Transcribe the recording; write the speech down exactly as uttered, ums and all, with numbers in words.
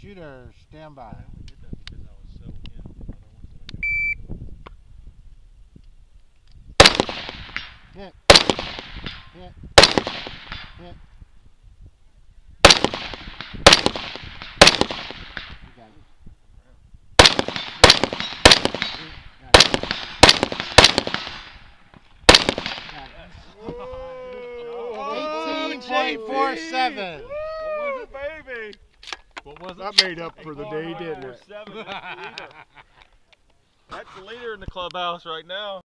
Shooter, stand by. I only did that because I was so in the other ones that I knew I could get away with. Hit. Hit. Hit. You got it. eighteen point four seven. What was it, baby? What was it? That made up for the day, didn't it? That's the leader in the clubhouse right now.